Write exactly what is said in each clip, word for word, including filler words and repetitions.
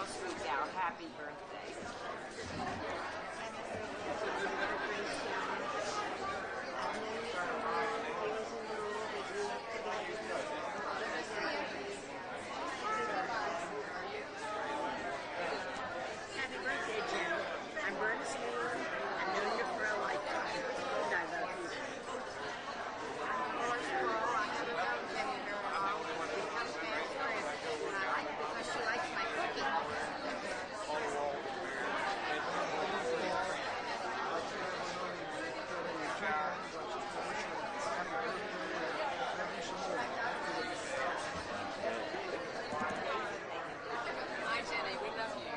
real sweet gal. Happy birthday. Happy birthday, Jenny. I'm Bernstein. I've known you for a lifetime. And I love you. And I like it because she likes my Hi, Jenny. We love you.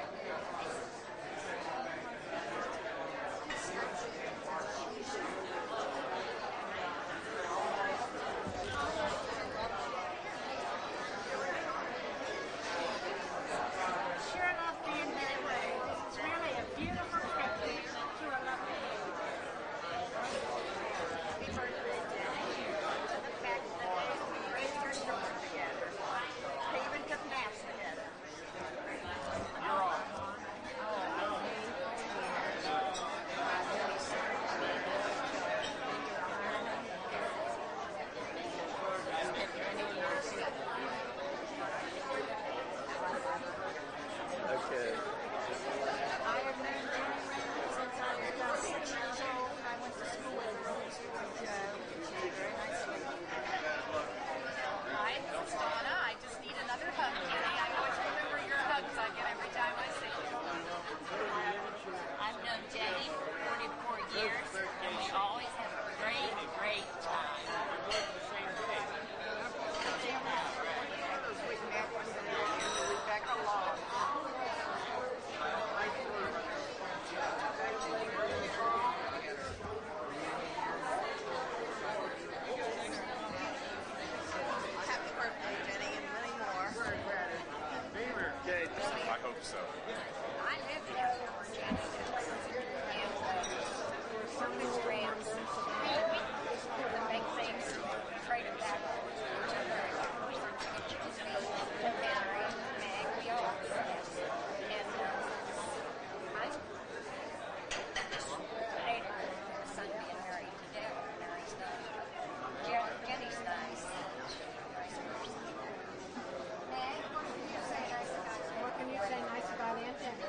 Sure enough, being that way. It's really a beautiful trip to a lovely place. Happy birthday, Jenny. The fact that we raised our children together. They even took naps together. You're on. Okay. I have known Jenny since I was about six years old. I went to school with her. And, uh, she's very nice lady. Hi, this is Donna. I just need another hug, Jenny. I always remember your hugs I get every time I see you. I've known Jenny for forty-four years, and we always have a great, great time. We met when Rebecca Long. Happy birthday, Jenny, and many more. Okay. I hope so. I live here for Jenny. And uh, so many grams. The big things trade it back to each other. Mary, Meg, we all. And uh, I hate my son being married today. Mary's nice. Jenny's nice. Meg, what can you say nice about What can you say nice about Aunt Jenny?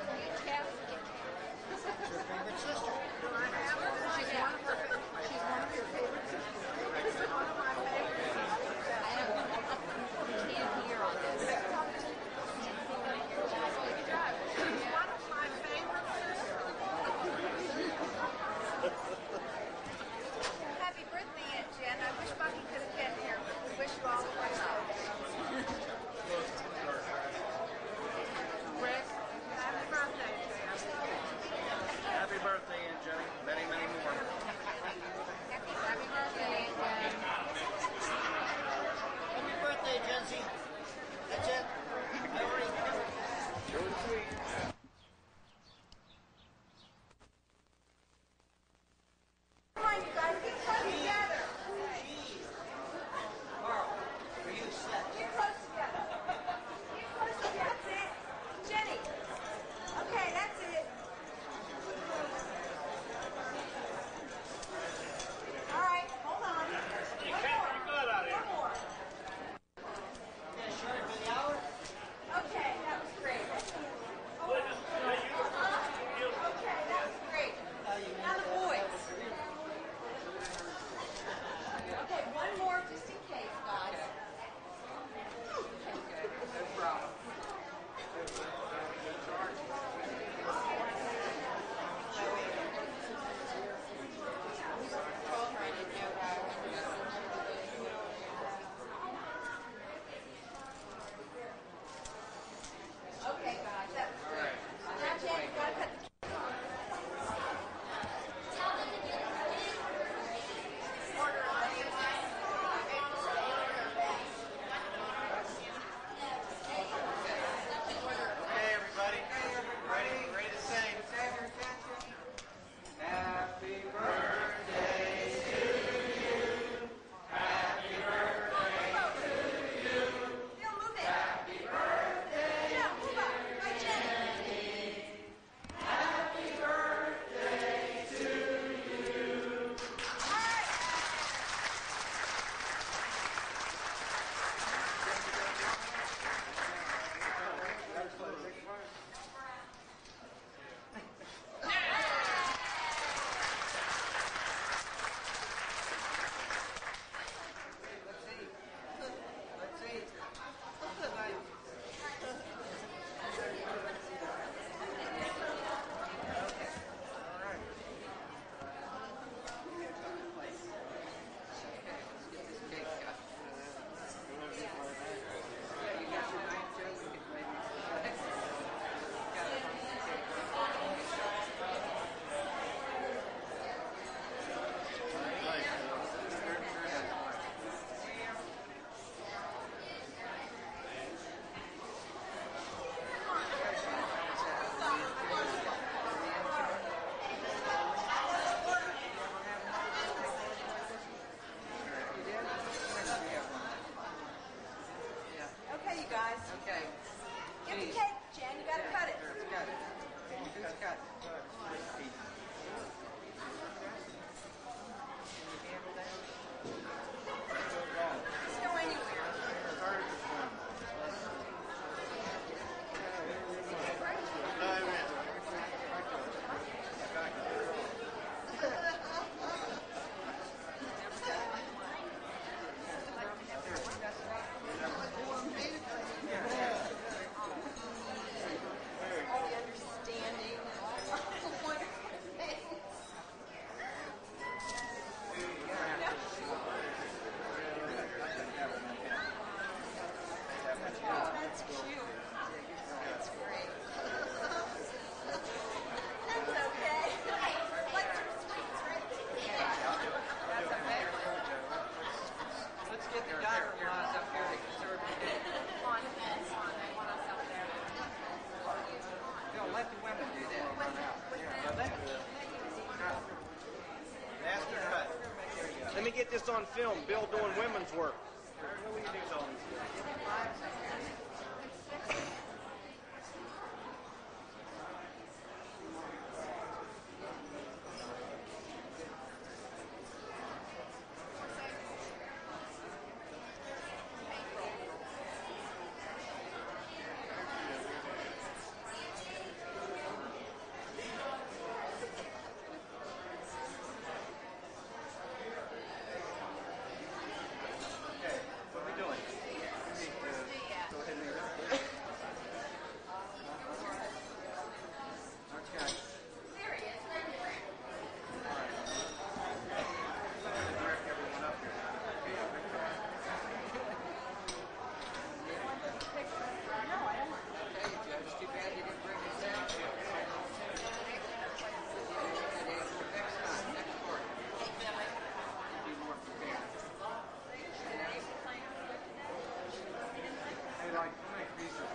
guys. Okay. Get the Jeez. cake, Jen. You gotta cut it. Let's cut it. Who's cut? Just go anywhere. All the understanding and all the wonderful things. Oh, that's cute. That's great. That's okay. Like some sweets, right? That's okay. Let's get the daughter-in-laws up here to serve the cake. Come on, come on, they want us up there. No, let the women do that. Yeah, let Master cut. Let me get this on film. Bill doing women's work. What are we doing? Okay. Direct everyone up here. Hey, Judge, too bad you didn't bring us down. Next time, next court. Be more prepared. Hey, like, how many pieces